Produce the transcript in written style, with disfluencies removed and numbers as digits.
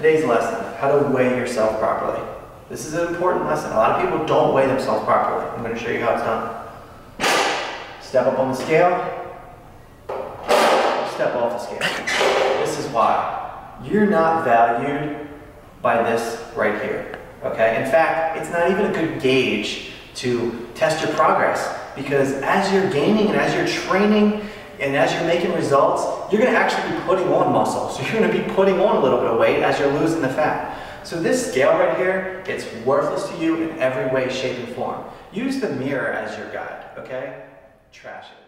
Today's lesson, how to weigh yourself properly. This is an important lesson. A lot of people don't weigh themselves properly. I'm going to show you how it's done. Step up on the scale. Step off the scale. This is why. You're not valued by this right here. Okay? In fact, it's not even a good gauge to test your progress, because as you're gaining and as you're training and as you're making results, you're going to actually be putting on muscle. So you're going to be putting on a little bit of weight as you're losing the fat. So this scale right here, it's worthless to you in every way, shape, and form. Use the mirror as your guide, okay? Trash it.